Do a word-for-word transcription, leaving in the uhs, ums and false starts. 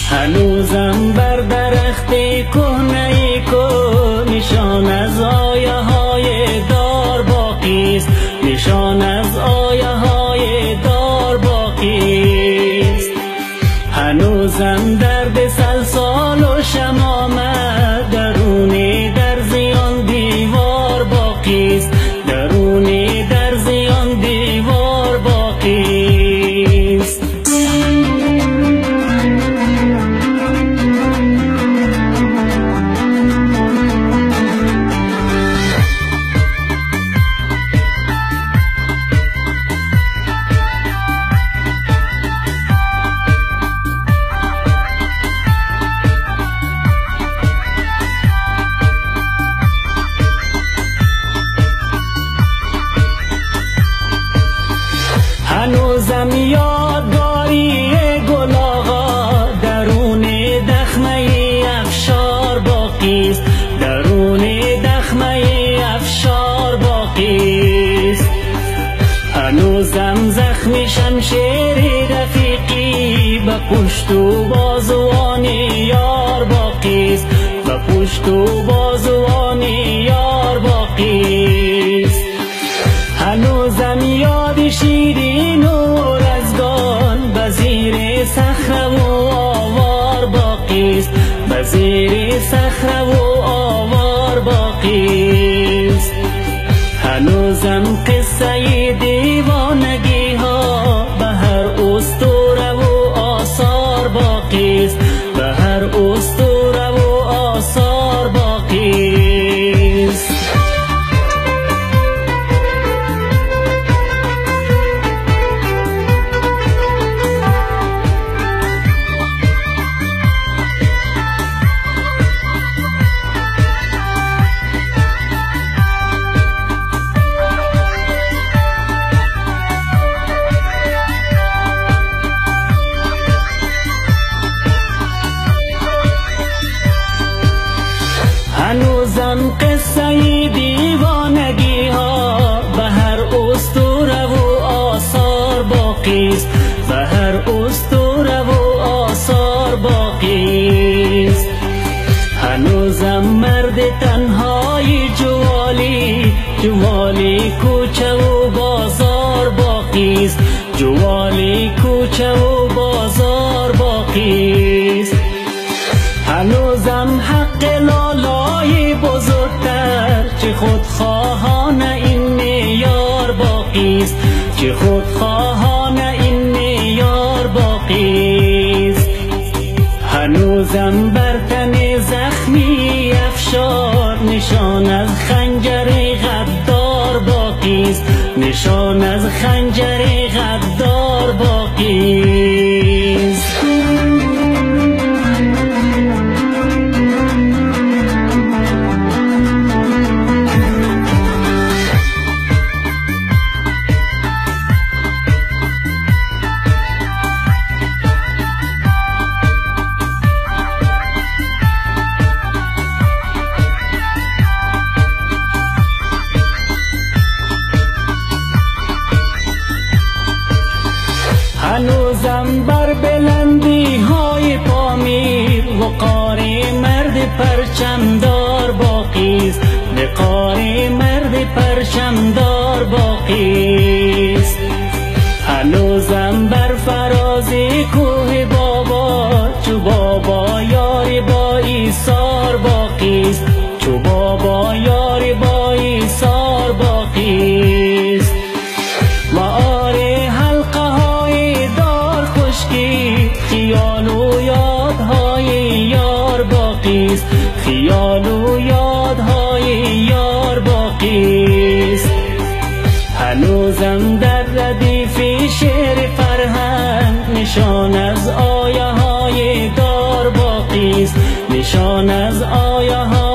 هنوزم بر درخت کهنه کو نشان از آیه های دار باقی است، نشان از آیه های دار باقی است. هنوزم درد سلسال و شمامه درون در زیان دیوار باقی است، درون در زیان دیوار باقی است. هنوزم یادگاری گل آقا درون دخمه افشار باقی است، درون دخمه افشار باقی است. هنوزم زخم شمشیر رفیقی به پشت و بازوان یار باقی است، به پشت و بازوان یار باقی است. هنوزم یاد شیرین و رزگان به زیر صخره و آوار باقی است، به زیر صخره و آوار باقی است. هنوزم قصه دیوانگی ها به هر اسطوره و آثار باقی است، به هر اسطوره و آثار باقی است. هنوزم قصه دیوانگی ها به هر اسطوره و آثار باقی است، به هر اسطوره و آثار باقی است. هنوزم مرد تنهای جوالی، جوالی کوچه و بازار باقی است، جوالی کوچه و بازار باقی است. هنوزم حق لالای بزرگتر چه خودخواهان این معیار باقی است، چه خودخواهان این معیار باقی است. هنوزم بر تن زخمی افشار نشان از خنجر غدار باقی است، نشان از خنجر غدار باقی است. هنوزم بر بلندی های پامیر وقار مرد پرچمدار باقی است، وقار مرد پرچمدار باقی است. هنوزم بر فراز کوه بابا چو بابا یار با ایثار باقی است، چو بابا یار با ایثار باقی است. و آره حلقه های دار خشکی خیال و یادهای یار باقی است، خیال و یادهای یار باقی است. هنوزم در ردیف شعر فرهنگ نشان از آیه های دار باقی است، نشان از آیه های